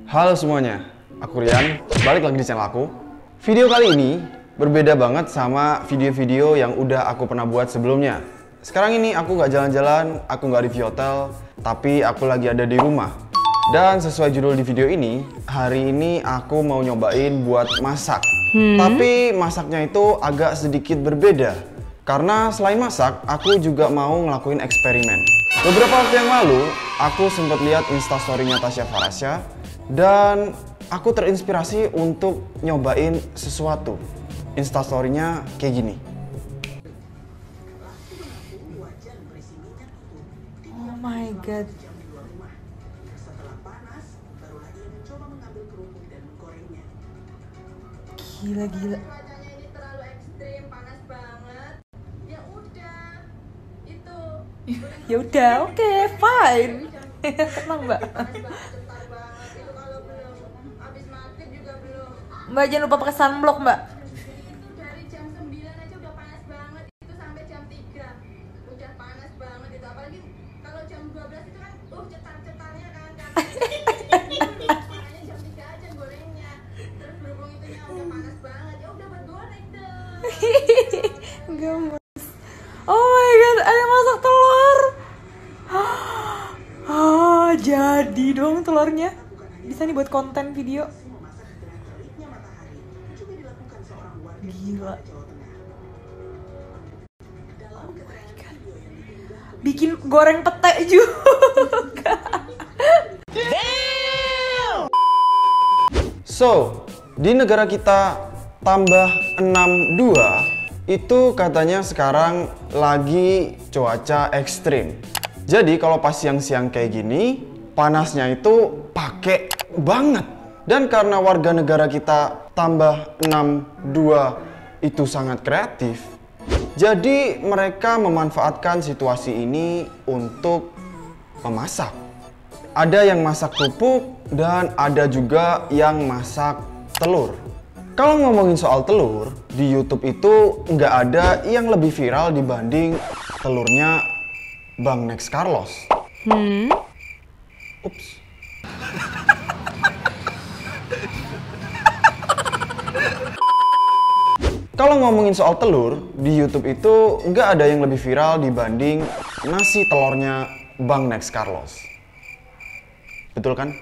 Halo semuanya, aku Rian, balik lagi di channel aku. Video kali ini berbeda banget sama video-video yang udah aku pernah buat sebelumnya. Sekarang ini aku nggak jalan-jalan, aku nggak review hotel, tapi aku lagi ada di rumah. Dan sesuai judul di video ini, hari ini aku mau nyobain buat masak. Tapi masaknya itu agak sedikit berbeda. Karena selain masak, aku juga mau ngelakuin eksperimen. Beberapa waktu yang lalu, aku sempat lihat instastory-nya Tasya Farasya dan aku terinspirasi untuk nyobain sesuatu. Instastory-nya kayak gini. Oh my god. Gila. Cuacanya ini terlalu ekstrim, panas banget. Ya udah, itu. Ya udah, oke, fine. Tenang, Mbak. Panas banget, cetar banget. Itu kalau belum habis maghrib juga belum. Mbak jangan lupa pakai sunblock, Mbak. Itu dari jam 9 aja udah panas banget. Itu sampai jam 3. Udah panas banget itu. Apalagi kalau jam 12 itu kan cetar-cetarnya kan. Makanya jam 3 aja gorengnya. Terus berhubung itunya udah panas banget. Ya udah buat goreng deh. Gemes. Oh my god, ada masak telur. Oh, jadi dong telurnya. Bisa nih buat konten video. Gila. Oh my god. Bikin goreng pete juga. So, di negara kita tambah 62 itu katanya sekarang lagi cuaca ekstrim. Jadi kalau pas siang-siang kayak gini, panasnya itu pakai banget. Dan karena warga negara kita tambah 62 itu sangat kreatif, jadi mereka memanfaatkan situasi ini untuk memasak. Ada yang masak kerupuk dan ada juga yang masak telur. Kalau ngomongin soal telur, di YouTube itu nggak ada yang lebih viral dibanding telurnya Bang Next Carlos. Ups. Kalau ngomongin soal telur, di YouTube itu nggak ada yang lebih viral dibanding nasi telurnya Bang Next Carlos. Betul kan?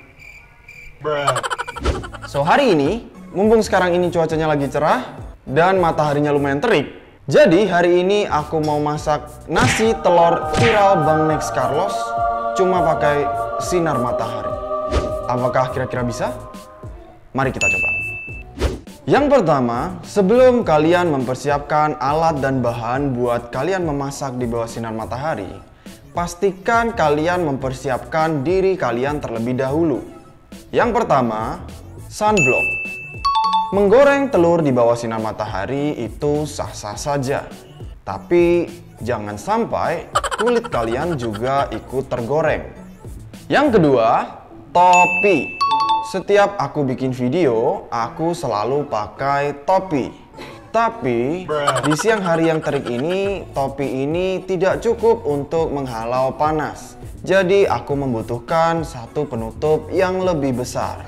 So hari ini, mumpung sekarang ini cuacanya lagi cerah dan mataharinya lumayan terik, jadi hari ini aku mau masak nasi telur viral Bang Next Carlos cuma pakai sinar matahari. Apakah kira-kira bisa? Mari kita coba. Yang pertama, sebelum kalian mempersiapkan alat dan bahan buat kalian memasak di bawah sinar matahari, pastikan kalian mempersiapkan diri kalian terlebih dahulu. Yang pertama, sunblock. Menggoreng telur di bawah sinar matahari itu sah-sah saja. Tapi jangan sampai kulit kalian juga ikut tergoreng. Yang kedua, topi. Setiap aku bikin video, aku selalu pakai topi. Tapi di siang hari yang terik ini, topi ini tidak cukup untuk menghalau panas. Jadi aku membutuhkan satu penutup yang lebih besar.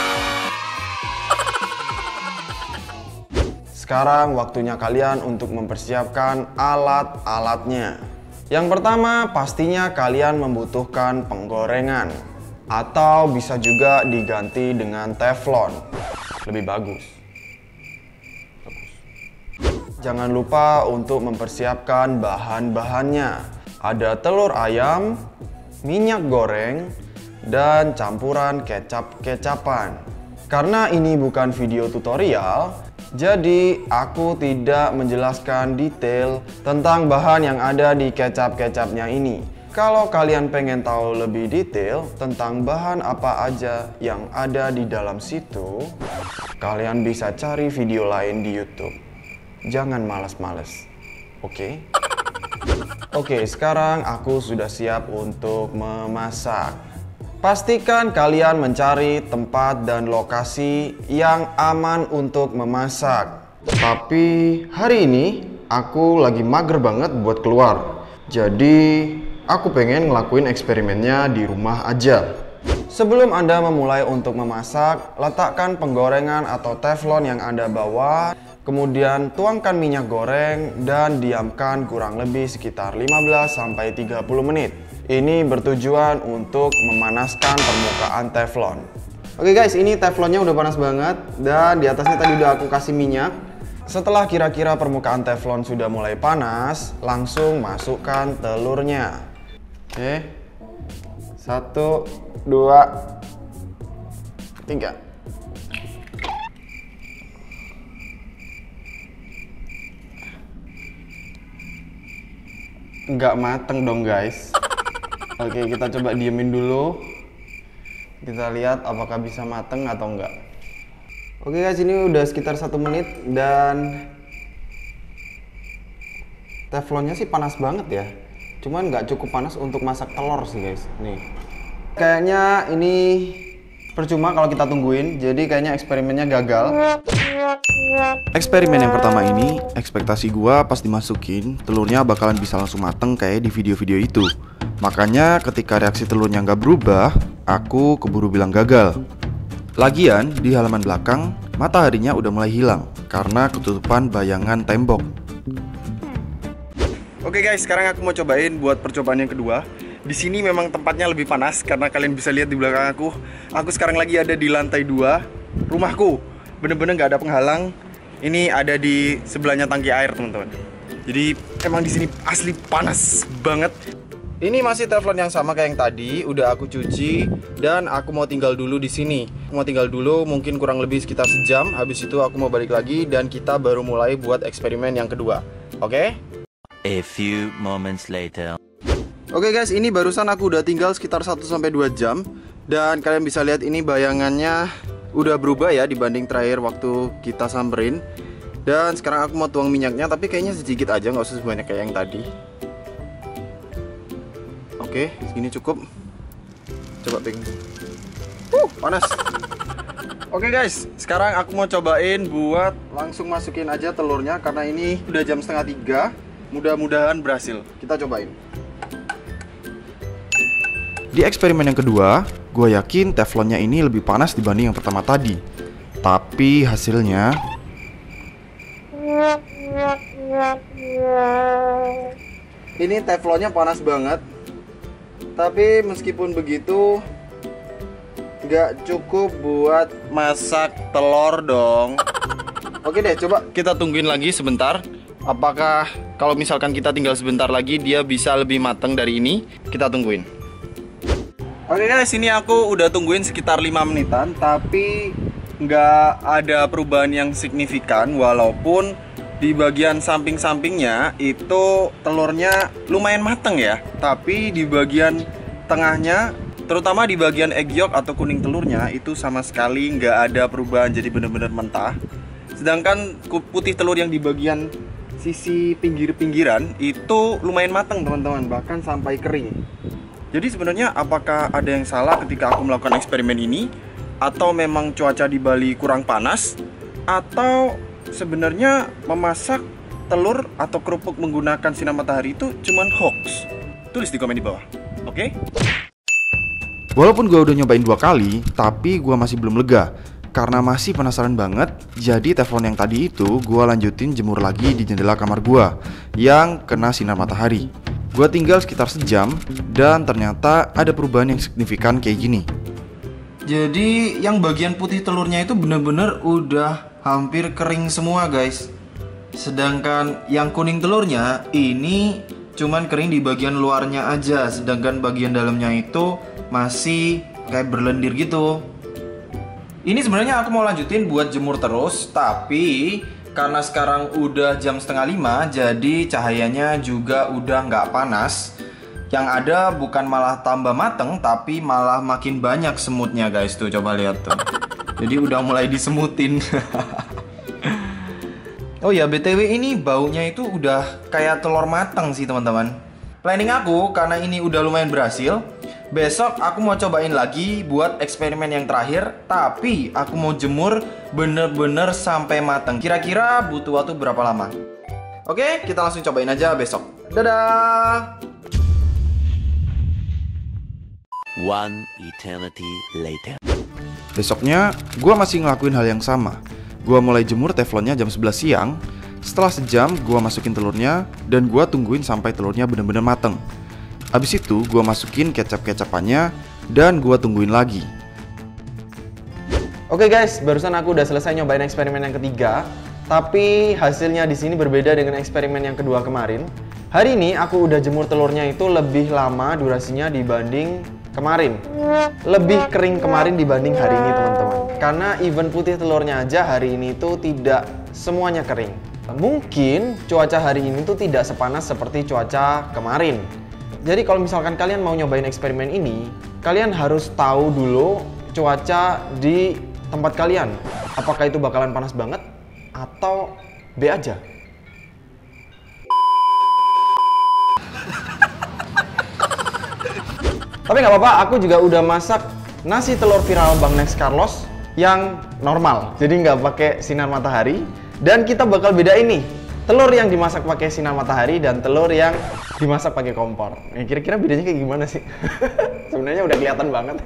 Sekarang waktunya kalian untuk mempersiapkan alat-alatnya. Yang pertama, pastinya kalian membutuhkan penggorengan. Atau bisa juga diganti dengan teflon. Lebih bagus. Jangan lupa untuk mempersiapkan bahan-bahannya. Ada telur ayam, minyak goreng, dan campuran kecap-kecapan. Karena ini bukan video tutorial, jadi aku tidak menjelaskan detail tentang bahan yang ada di kecap-kecapnya ini. Kalau kalian pengen tahu lebih detail tentang bahan apa aja yang ada di dalam situ, kalian bisa cari video lain di YouTube. Jangan malas-males, oke? Oke, sekarang aku sudah siap untuk memasak. Pastikan kalian mencari tempat dan lokasi yang aman untuk memasak. Tapi hari ini aku lagi mager banget buat keluar. Jadi aku pengen ngelakuin eksperimennya di rumah aja. Sebelum Anda memulai untuk memasak, letakkan penggorengan atau teflon yang Anda bawa, kemudian tuangkan minyak goreng dan diamkan kurang lebih sekitar 15-30 menit. Ini bertujuan untuk memanaskan permukaan teflon. Oke guys, ini teflonnya udah panas banget dan di atasnya tadi udah aku kasih minyak. Setelah kira-kira permukaan teflon sudah mulai panas, langsung masukkan telurnya. Oke. 1, 2, 3. Nggak mateng dong guys. Oke, kita coba diemin dulu. Kita lihat apakah bisa mateng atau enggak. Oke guys, ini udah sekitar 1 menit dan teflonnya sih panas banget ya. Cuman nggak cukup panas untuk masak telur sih guys. Nih, kayaknya ini percuma kalau kita tungguin. Jadi kayaknya eksperimennya gagal. Eksperimen yang pertama ini, ekspektasi gua pas dimasukin telurnya bakalan bisa langsung mateng kayak di video-video itu. Makanya ketika reaksi telurnya nggak berubah, aku keburu bilang gagal. Lagian di halaman belakang mataharinya udah mulai hilang karena ketutupan bayangan tembok. Oke guys, sekarang aku mau cobain buat percobaan yang kedua. Di sini memang tempatnya lebih panas karena kalian bisa lihat di belakang aku. Aku sekarang lagi ada di lantai 2 rumahku. Bener-bener nggak ada penghalang. Ini ada di sebelahnya tangki air teman-teman. Jadi emang di sini asli panas banget. Ini masih teflon yang sama kayak yang tadi, udah aku cuci dan aku mau tinggal dulu di sini. Mau tinggal dulu mungkin kurang lebih sekitar sejam. Habis itu aku mau balik lagi dan kita baru mulai buat eksperimen yang kedua. Oke? A few moments later. Oke guys, ini barusan aku udah tinggal sekitar 1-2 jam dan kalian bisa lihat ini bayangannya udah berubah ya dibanding terakhir waktu kita samperin. Dan sekarang aku mau tuang minyaknya, tapi kayaknya sedikit aja, nggak usah sebanyak kayak yang tadi. Oke, segini cukup. Coba ping. Panas. Oke guys, sekarang aku mau cobain buat langsung masukin aja telurnya karena ini udah jam 2:30. Mudah-mudahan berhasil. Kita cobain. Di eksperimen yang kedua, gue yakin teflonnya ini lebih panas dibanding yang pertama tadi. Tapi hasilnya ini teflonnya panas banget. Tapi meskipun begitu nggak cukup buat masak telur dong. Oke deh, coba kita tungguin lagi sebentar. Apakah kalau misalkan kita tinggal sebentar lagi dia bisa lebih matang dari ini? Kita tungguin. Oke guys, ini aku udah tungguin sekitar 5 menitan, tapi nggak ada perubahan yang signifikan. Walaupun di bagian samping-sampingnya itu telurnya lumayan mateng ya, tapi di bagian tengahnya, terutama di bagian egg yolk atau kuning telurnya itu sama sekali nggak ada perubahan, jadi bener-bener mentah. Sedangkan putih telur yang di bagian sisi pinggir-pinggiran itu lumayan mateng teman-teman, bahkan sampai kering. Jadi sebenarnya apakah ada yang salah ketika aku melakukan eksperimen ini, atau memang cuaca di Bali kurang panas, atau sebenarnya memasak telur atau kerupuk menggunakan sinar matahari itu cuman hoax? Tulis di komen di bawah, oke? Walaupun gue udah nyobain 2 kali, tapi gue masih belum lega karena masih penasaran banget. Jadi teflon yang tadi itu gue lanjutin jemur lagi di jendela kamar gue yang kena sinar matahari. Gue tinggal sekitar sejam dan ternyata ada perubahan yang signifikan kayak gini. Jadi yang bagian putih telurnya itu bener-bener udah hampir kering semua guys. Sedangkan yang kuning telurnya ini cuman kering di bagian luarnya aja, sedangkan bagian dalamnya itu masih kayak berlendir gitu. Ini sebenarnya aku mau lanjutin buat jemur terus, tapi karena sekarang udah jam 4:30, jadi cahayanya juga udah nggak panas. Yang ada bukan malah tambah mateng, tapi malah makin banyak semutnya guys. Tuh coba lihat tuh. Jadi udah mulai disemutin. Oh ya, BTW ini baunya itu udah kayak telur mateng sih teman-teman. Planning aku karena ini udah lumayan berhasil, besok aku mau cobain lagi buat eksperimen yang terakhir. Tapi aku mau jemur bener-bener sampai mateng. Kira-kira butuh waktu berapa lama? Oke, kita langsung cobain aja besok. Dadah. One eternity later. Besoknya, gue masih ngelakuin hal yang sama. Gue mulai jemur teflonnya jam 11 siang. Setelah sejam, gue masukin telurnya dan gue tungguin sampai telurnya bener-bener mateng. Abis itu, gue masukin kecap-kecapannya dan gue tungguin lagi. Oke guys, barusan aku udah selesai nyobain eksperimen yang ketiga. Tapi hasilnya di sini berbeda dengan eksperimen yang kedua kemarin. Hari ini aku udah jemur telurnya itu lebih lama durasinya dibanding kemarin. Lebih kering kemarin dibanding hari ini teman-teman. Karena even putih telurnya aja hari ini tuh tidak semuanya kering. Mungkin cuaca hari ini tuh tidak sepanas seperti cuaca kemarin. Jadi kalau misalkan kalian mau nyobain eksperimen ini, kalian harus tahu dulu cuaca di tempat kalian. Apakah itu bakalan panas banget atau B aja? Tapi nggak apa-apa, aku juga udah masak nasi telur viral Bang Next Carlos yang normal. Jadi nggak pakai sinar matahari. Dan kita bakal bedain nih, telur yang dimasak pakai sinar matahari dan telur yang dimasak pakai kompor. Kira-kira bedanya kayak gimana sih? Sebenarnya udah kelihatan banget.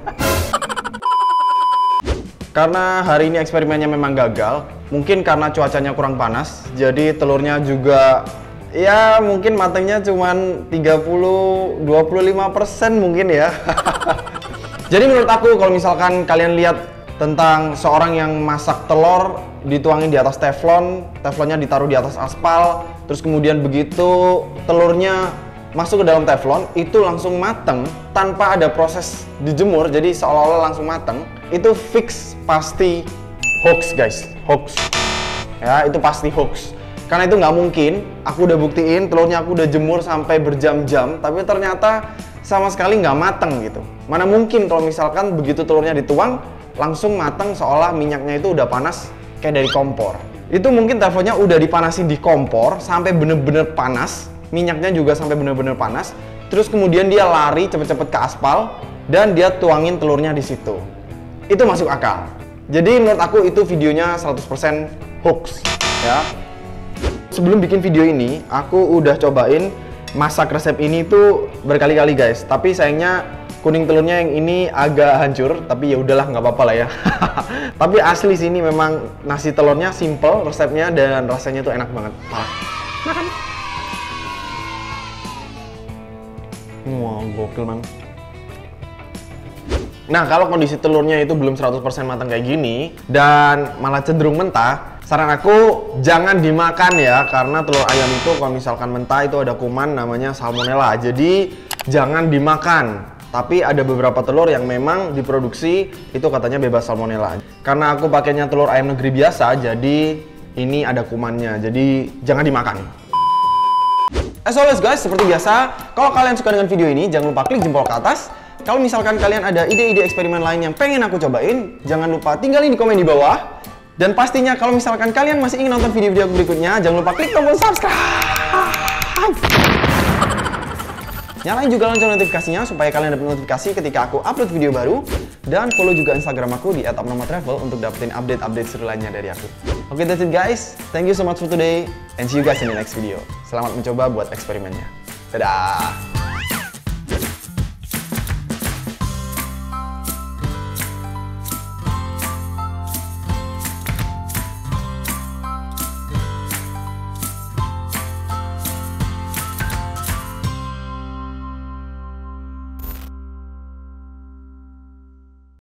Karena hari ini eksperimennya memang gagal, mungkin karena cuacanya kurang panas, jadi telurnya juga ya mungkin matangnya cuman 30-25% mungkin ya. Jadi menurut aku kalau misalkan kalian lihat tentang seorang yang masak telur dituangin di atas teflon, teflonnya ditaruh di atas aspal, terus kemudian begitu telurnya masuk ke dalam teflon, itu langsung mateng tanpa ada proses dijemur, jadi seolah-olah langsung mateng. Itu fix pasti hoax guys, hoax. Ya, itu pasti hoax. Karena itu nggak mungkin, aku udah buktiin telurnya aku udah jemur sampai berjam-jam, tapi ternyata sama sekali nggak mateng gitu. Mana mungkin kalau misalkan begitu telurnya dituang, langsung mateng seolah minyaknya itu udah panas kayak dari kompor. Itu mungkin teflonnya udah dipanasin di kompor sampai bener-bener panas, minyaknya juga sampai bener-bener panas, terus kemudian dia lari cepet-cepet ke aspal, dan dia tuangin telurnya di situ. Itu masuk akal. Jadi menurut aku itu videonya 100% hoax ya. Sebelum bikin video ini, aku udah cobain masak resep ini tuh berkali-kali guys. Tapi sayangnya kuning telurnya yang ini agak hancur. Tapi ya udahlah, nggak apa-apa lah ya. Tapi asli sini memang nasi telurnya simple resepnya dan rasanya tuh enak banget. Parah. Makan. Wah, gokil banget. Nah, kalau kondisi telurnya itu belum 100% matang kayak gini dan malah cenderung mentah, saran aku jangan dimakan ya, karena telur ayam itu kalau misalkan mentah itu ada kuman namanya salmonella. Jadi jangan dimakan. Tapi ada beberapa telur yang memang diproduksi itu katanya bebas salmonella. Karena aku pakainya telur ayam negeri biasa, jadi ini ada kumannya. Jadi jangan dimakan. As always guys, seperti biasa, kalau kalian suka dengan video ini jangan lupa klik jempol ke atas. Kalau misalkan kalian ada ide-ide eksperimen lain yang pengen aku cobain, jangan lupa tinggalin di komen di bawah. Dan pastinya kalau misalkan kalian masih ingin nonton video-video berikutnya, jangan lupa klik tombol subscribe. Nyalain juga lonceng notifikasinya supaya kalian dapat notifikasi ketika aku upload video baru. Dan follow juga Instagram aku di @abnormaltravel untuk dapetin update-update seru lainnya dari aku. Oke, that's it guys. Thank you so much for today and see you guys in the next video. Selamat mencoba buat eksperimennya. Dadah!